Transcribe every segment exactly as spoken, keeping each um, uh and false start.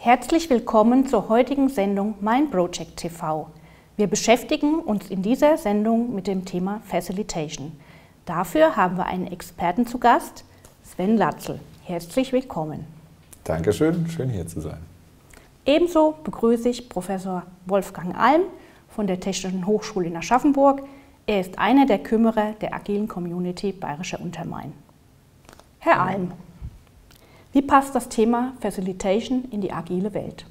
Herzlich willkommen zur heutigen Sendung Mein Project T V. Wir beschäftigen uns in dieser Sendung mit dem Thema Facilitation. Dafür haben wir einen Experten zu Gast, Sven Latzel. Herzlich willkommen. Dankeschön, schön hier zu sein. Ebenso begrüße ich Professor Wolfgang Alm von der Technischen Hochschule in Aschaffenburg. Er ist einer der Kümmerer der agilen Community Bayerischer Untermain. Herr Alm, wie passt das Thema Facilitation in die agile Welt?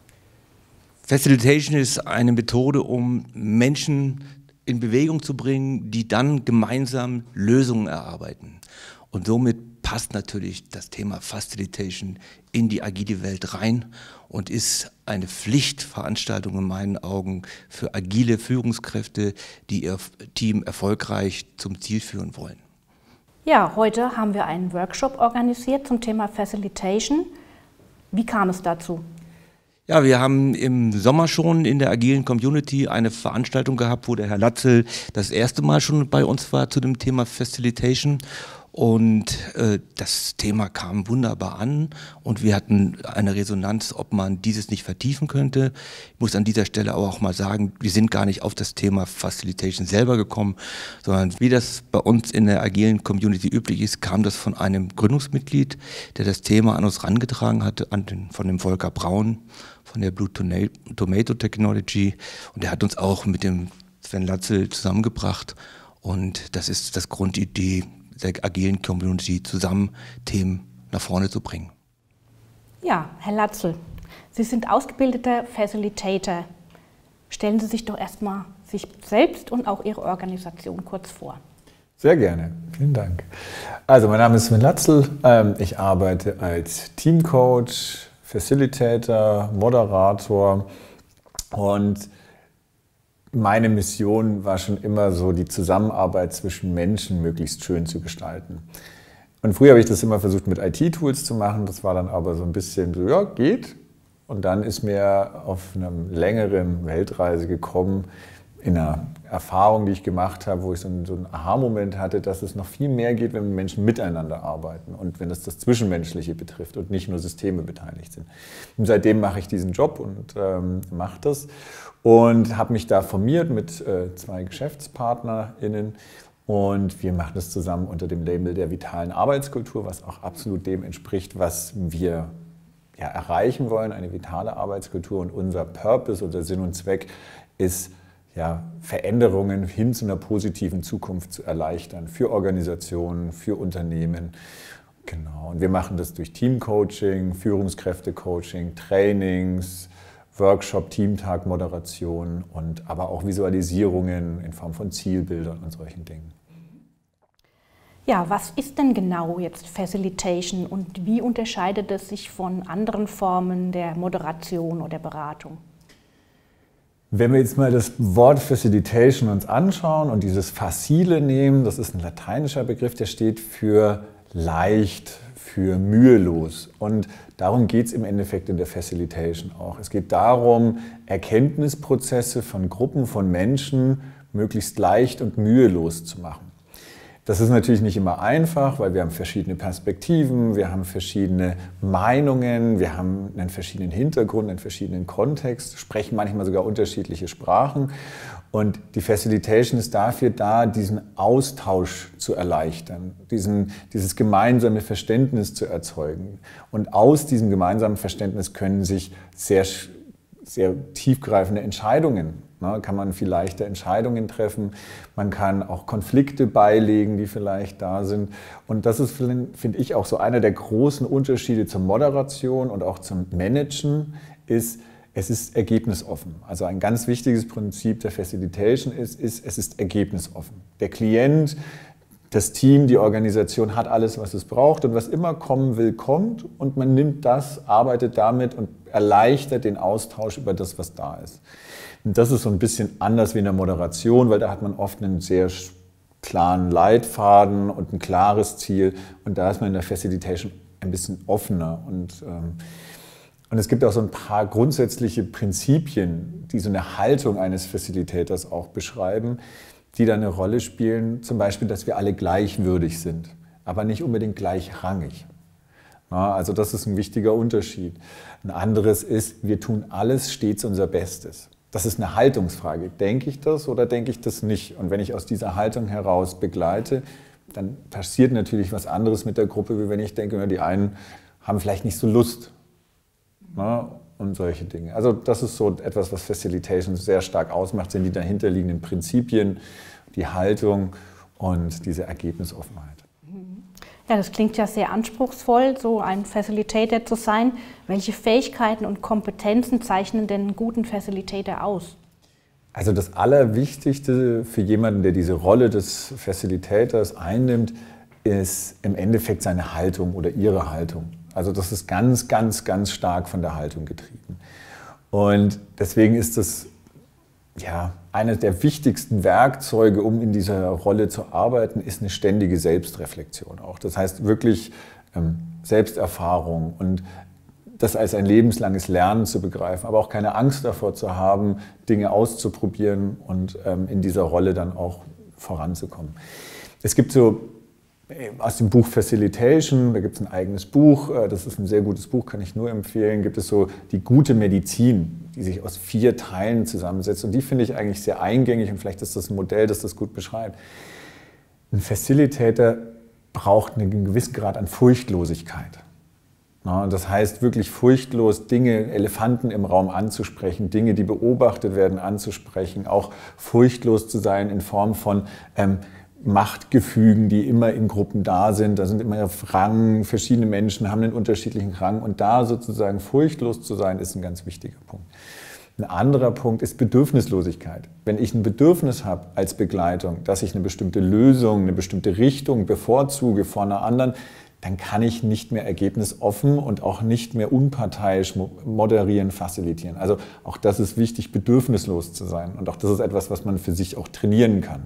Facilitation ist eine Methode, um Menschen in Bewegung zu bringen, die dann gemeinsam Lösungen erarbeiten. Und somit passt natürlich das Thema Facilitation in die agile Welt rein und ist eine Pflichtveranstaltung in meinen Augen für agile Führungskräfte, die ihr Team erfolgreich zum Ziel führen wollen. Ja, heute haben wir einen Workshop organisiert zum Thema Facilitation. Wie kam es dazu? Ja, wir haben im Sommer schon in der agilen Community eine Veranstaltung gehabt, wo der Herr Latzel das erste Mal schon bei uns war zu dem Thema Facilitation. Und äh, das Thema kam wunderbar an und wir hatten eine Resonanz, ob man dieses nicht vertiefen könnte. Ich muss an dieser Stelle aber auch mal sagen, wir sind gar nicht auf das Thema Facilitation selber gekommen, sondern wie das bei uns in der agilen Community üblich ist, kam das von einem Gründungsmitglied, der das Thema an uns herangetragen hatte, an den, von dem Volker Braun, von der Blue Tomato Technology, und der hat uns auch mit dem Sven Latzel zusammengebracht und das ist das Grundidee der agilen Community, zusammen Themen nach vorne zu bringen. Ja, Herr Latzel, Sie sind ausgebildeter Facilitator. Stellen Sie sich doch erstmal sich selbst und auch Ihre Organisation kurz vor. Sehr gerne, vielen Dank. Also mein Name ist Sven Latzel, ich arbeite als Teamcoach, Facilitator, Moderator und meine Mission war schon immer so, die Zusammenarbeit zwischen Menschen möglichst schön zu gestalten. Und früher habe ich das immer versucht mit I T-Tools zu machen, das war dann aber so ein bisschen so, ja, geht. Und dann ist mir auf einer längeren Weltreise gekommen, in einer Erfahrung, die ich gemacht habe, wo ich so einen, so einen Aha-Moment hatte, dass es noch viel mehr geht, wenn Menschen miteinander arbeiten und wenn es das Zwischenmenschliche betrifft und nicht nur Systeme beteiligt sind. Und seitdem mache ich diesen Job und ähm, mache das und habe mich da formiert mit äh, zwei GeschäftspartnerInnen und wir machen das zusammen unter dem Label der vitalen Arbeitskultur, was auch absolut dem entspricht, was wir ja, erreichen wollen, eine vitale Arbeitskultur, und unser Purpose, unser Sinn und Zweck ist, ja, Veränderungen hin zu einer positiven Zukunft zu erleichtern für Organisationen, für Unternehmen. Genau. Und wir machen das durch Teamcoaching, Führungskräftecoaching, Trainings, Workshop, Teamtag, Moderation und aber auch Visualisierungen in Form von Zielbildern und solchen Dingen. Ja, was ist denn genau jetzt Facilitation und wie unterscheidet es sich von anderen Formen der Moderation oder Beratung? Wenn wir jetzt mal das Wort Facilitation uns anschauen und dieses Facile nehmen, das ist ein lateinischer Begriff, der steht für leicht, für mühelos. Und darum geht es im Endeffekt in der Facilitation auch. Es geht darum, Erkenntnisprozesse von Gruppen von Menschen möglichst leicht und mühelos zu machen. Das ist natürlich nicht immer einfach, weil wir haben verschiedene Perspektiven, wir haben verschiedene Meinungen, wir haben einen verschiedenen Hintergrund, einen verschiedenen Kontext, sprechen manchmal sogar unterschiedliche Sprachen. Und die Facilitation ist dafür da, diesen Austausch zu erleichtern, diesen, dieses gemeinsame Verständnis zu erzeugen. Und aus diesem gemeinsamen Verständnis können sich sehr, sehr tiefgreifende Entscheidungen Na, kann man viel leichter Entscheidungen treffen, man kann auch Konflikte beilegen, die vielleicht da sind. Und das ist, finde ich, auch so einer der großen Unterschiede zur Moderation und auch zum Managen, ist, es ist ergebnisoffen. Also ein ganz wichtiges Prinzip der Facilitation ist, ist, es ist ergebnisoffen. Der Klient, das Team, die Organisation hat alles, was es braucht, und was immer kommen will, kommt, und man nimmt das, arbeitet damit und erleichtert den Austausch über das, was da ist. Und das ist so ein bisschen anders wie in der Moderation, weil da hat man oft einen sehr klaren Leitfaden und ein klares Ziel, und da ist man in der Facilitation ein bisschen offener. Und, ähm, und es gibt auch so ein paar grundsätzliche Prinzipien, die so eine Haltung eines Facilitators auch beschreiben, die da eine Rolle spielen, zum Beispiel, dass wir alle gleichwürdig sind, aber nicht unbedingt gleichrangig. Ja, also das ist ein wichtiger Unterschied. Ein anderes ist, wir tun alles stets unser Bestes. Das ist eine Haltungsfrage. Denke ich das oder denke ich das nicht? Und wenn ich aus dieser Haltung heraus begleite, dann passiert natürlich was anderes mit der Gruppe, wie wenn ich denke, die einen haben vielleicht nicht so Lust, ne? Und solche Dinge. Also das ist so etwas, was Facilitation sehr stark ausmacht, sind die dahinterliegenden Prinzipien, die Haltung und diese Ergebnisoffenheit. Ja, das klingt ja sehr anspruchsvoll, so ein Facilitator zu sein. Welche Fähigkeiten und Kompetenzen zeichnen denn einen guten Facilitator aus? Also das Allerwichtigste für jemanden, der diese Rolle des Facilitators einnimmt, ist im Endeffekt seine Haltung oder ihre Haltung. Also das ist ganz, ganz, ganz stark von der Haltung getrieben. Und deswegen ist das ja, eines der wichtigsten Werkzeuge, um in dieser Rolle zu arbeiten, ist eine ständige Selbstreflexion auch. Das heißt wirklich ähm, Selbsterfahrung und das als ein lebenslanges Lernen zu begreifen, aber auch keine Angst davor zu haben, Dinge auszuprobieren und ähm, in dieser Rolle dann auch voranzukommen. Es gibt so aus dem Buch Facilitation, da gibt es ein eigenes Buch, das ist ein sehr gutes Buch, kann ich nur empfehlen, gibt es so die gute Medizin, die sich aus vier Teilen zusammensetzt und die finde ich eigentlich sehr eingängig und vielleicht ist das ein Modell, das das gut beschreibt. Ein Facilitator braucht einen gewissen Grad an Furchtlosigkeit. Ja, das heißt wirklich furchtlos Dinge, Elefanten im Raum anzusprechen, Dinge, die beobachtet werden, anzusprechen, auch furchtlos zu sein in Form von ähm, Machtgefügen, die immer in Gruppen da sind. Da sind immer Rang, verschiedene Menschen haben einen unterschiedlichen Rang und da sozusagen furchtlos zu sein, ist ein ganz wichtiger Punkt. Ein anderer Punkt ist Bedürfnislosigkeit. Wenn ich ein Bedürfnis habe als Begleitung, dass ich eine bestimmte Lösung, eine bestimmte Richtung bevorzuge vor einer anderen, dann kann ich nicht mehr ergebnisoffen und auch nicht mehr unparteiisch moderieren, facilitieren. Also auch das ist wichtig, bedürfnislos zu sein und auch das ist etwas, was man für sich auch trainieren kann.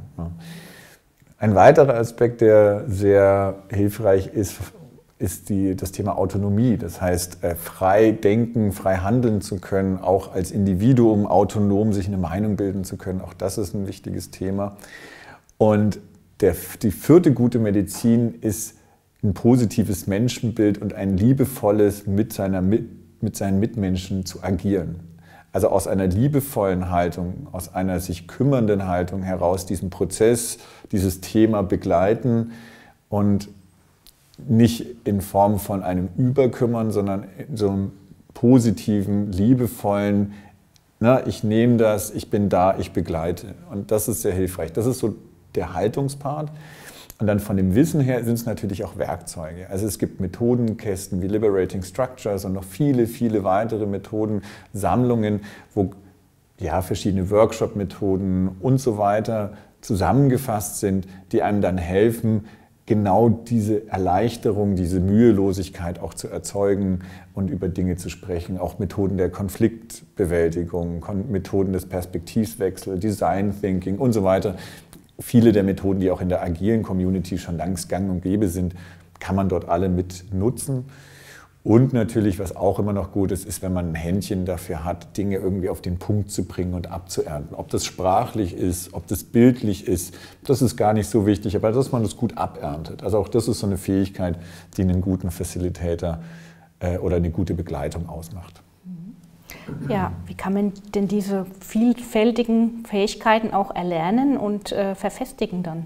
Ein weiterer Aspekt, der sehr hilfreich ist, ist die, das Thema Autonomie. Das heißt, frei denken, frei handeln zu können, auch als Individuum autonom sich eine Meinung bilden zu können. Auch das ist ein wichtiges Thema. Und der, die vierte gute Medizin ist ein positives Menschenbild und ein liebevolles mit, seiner, mit seinen Mitmenschen zu agieren. Also aus einer liebevollen Haltung, aus einer sich kümmernden Haltung heraus diesen Prozess, dieses Thema begleiten und nicht in Form von einem Überkümmern, sondern in so einem positiven, liebevollen, na, ich nehme das, ich bin da, ich begleite. Und das ist sehr hilfreich. Das ist so der Haltungspart. Und dann von dem Wissen her sind es natürlich auch Werkzeuge. Also es gibt Methodenkästen wie Liberating Structures und noch viele, viele weitere Methoden, Sammlungen, wo ja, verschiedene Workshop-Methoden und so weiter zusammengefasst sind, die einem dann helfen, genau diese Erleichterung, diese Mühelosigkeit auch zu erzeugen und über Dinge zu sprechen. Auch Methoden der Konfliktbewältigung, Methoden des Perspektivwechsels, Design Thinking und so weiter. Viele der Methoden, die auch in der agilen Community schon längst gang und gäbe sind, kann man dort alle mit nutzen. Und natürlich, was auch immer noch gut ist, ist, wenn man ein Händchen dafür hat, Dinge irgendwie auf den Punkt zu bringen und abzuernten. Ob das sprachlich ist, ob das bildlich ist, das ist gar nicht so wichtig, aber dass man das gut aberntet. Also auch das ist so eine Fähigkeit, die einen guten Facilitator äh, oder eine gute Begleitung ausmacht. Ja, wie kann man denn diese vielfältigen Fähigkeiten auch erlernen und äh, verfestigen dann?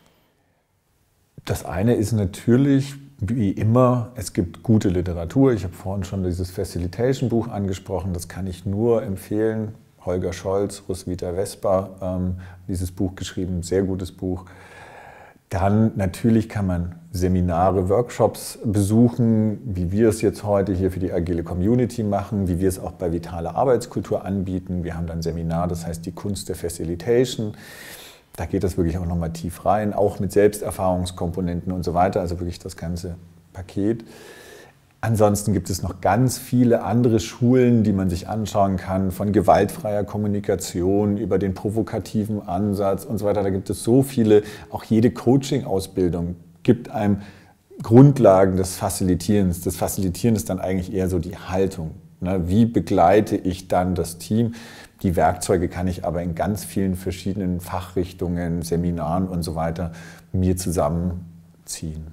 Das eine ist natürlich, wie immer, es gibt gute Literatur. Ich habe vorhin schon dieses Facilitation-Buch angesprochen, das kann ich nur empfehlen. Holger Scholz, Roswitha Vesper, ähm, dieses Buch geschrieben, sehr gutes Buch. Dann natürlich kann man Seminare, Workshops besuchen, wie wir es jetzt heute hier für die agile Community machen, wie wir es auch bei Vitale Arbeitskultur anbieten. Wir haben dann ein Seminar, das heißt die Kunst der Facilitation. Da geht das wirklich auch nochmal tief rein, auch mit Selbsterfahrungskomponenten und so weiter, also wirklich das ganze Paket. Ansonsten gibt es noch ganz viele andere Schulen, die man sich anschauen kann, von gewaltfreier Kommunikation über den provokativen Ansatz und so weiter. Da gibt es so viele, auch jede Coaching-Ausbildung gibt einem Grundlagen des Facilitierens. Das Facilitieren ist dann eigentlich eher so die Haltung. Wie begleite ich dann das Team? Die Werkzeuge kann ich aber in ganz vielen verschiedenen Fachrichtungen, Seminaren und so weiter mir zusammenziehen.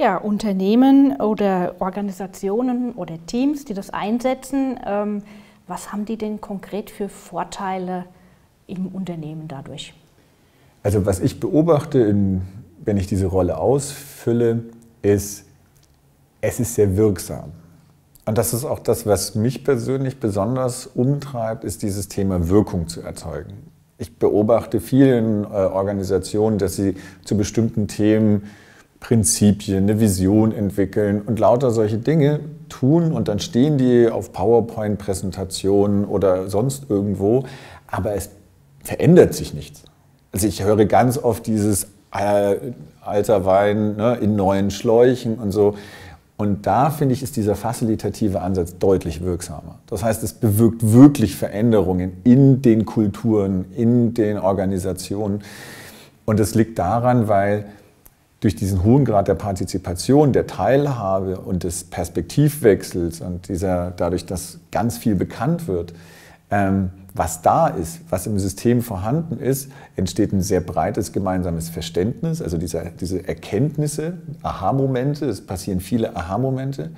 Ja, Unternehmen oder Organisationen oder Teams, die das einsetzen, ähm, was haben die denn konkret für Vorteile im Unternehmen dadurch? Also was ich beobachte, in, wenn ich diese Rolle ausfülle, ist, es ist sehr wirksam. Und das ist auch das, was mich persönlich besonders umtreibt, ist dieses Thema Wirkung zu erzeugen. Ich beobachte vielen äh, Organisationen, dass sie zu bestimmten Themen Prinzipien, eine Vision entwickeln und lauter solche Dinge tun und dann stehen die auf PowerPoint-Präsentationen oder sonst irgendwo, aber es verändert sich nichts. Also ich höre ganz oft dieses äh, alter Wein, ne, in neuen Schläuchen und so. Und da, finde ich, ist dieser facilitative Ansatz deutlich wirksamer. Das heißt, es bewirkt wirklich Veränderungen in den Kulturen, in den Organisationen. Und es liegt daran, weil durch diesen hohen Grad der Partizipation, der Teilhabe und des Perspektivwechsels und dieser, dadurch, dass ganz viel bekannt wird, ähm, was da ist, was im System vorhanden ist, entsteht ein sehr breites gemeinsames Verständnis, also diese, diese Erkenntnisse, Aha-Momente, es passieren viele Aha-Momente.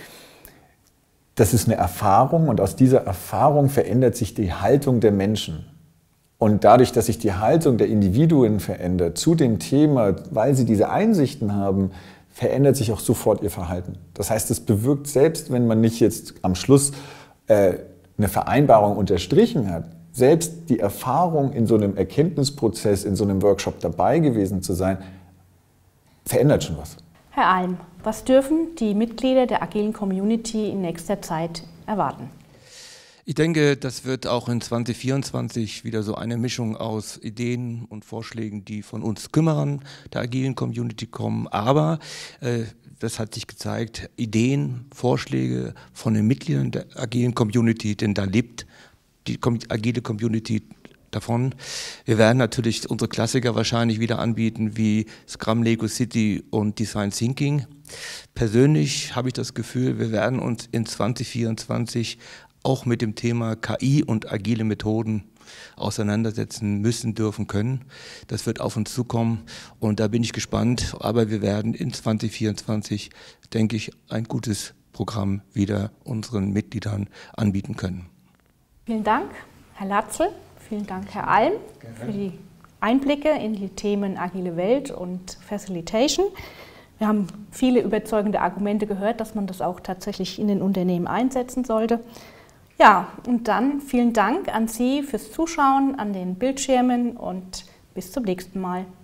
Das ist eine Erfahrung und aus dieser Erfahrung verändert sich die Haltung der Menschen. Und dadurch, dass sich die Haltung der Individuen verändert zu dem Thema, weil sie diese Einsichten haben, verändert sich auch sofort ihr Verhalten. Das heißt, es bewirkt, selbst wenn man nicht jetzt am Schluss äh, eine Vereinbarung unterstrichen hat, selbst die Erfahrung in so einem Erkenntnisprozess, in so einem Workshop dabei gewesen zu sein, verändert schon was. Herr Alm, was dürfen die Mitglieder der agilen Community in nächster Zeit erwarten? Ich denke, das wird auch in zwanzig vierundzwanzig wieder so eine Mischung aus Ideen und Vorschlägen, die von uns Kümmerern der agilen Community kommen. Aber äh, das hat sich gezeigt, Ideen, Vorschläge von den Mitgliedern der agilen Community, denn da lebt die agile Community davon. Wir werden natürlich unsere Klassiker wahrscheinlich wieder anbieten, wie Scrum, Lego City und Design Thinking. Persönlich habe ich das Gefühl, wir werden uns in zwanzig vierundzwanzig auch mit dem Thema K I und agile Methoden auseinandersetzen müssen, dürfen, können. Das wird auf uns zukommen und da bin ich gespannt. Aber wir werden in zwanzig vierundzwanzig, denke ich, ein gutes Programm wieder unseren Mitgliedern anbieten können. Vielen Dank, Herr Latzel. Vielen Dank, Herr Alm, für die Einblicke in die Themen agile Welt und Facilitation. Wir haben viele überzeugende Argumente gehört, dass man das auch tatsächlich in den Unternehmen einsetzen sollte. Ja, und dann vielen Dank an Sie fürs Zuschauen an den Bildschirmen und bis zum nächsten Mal.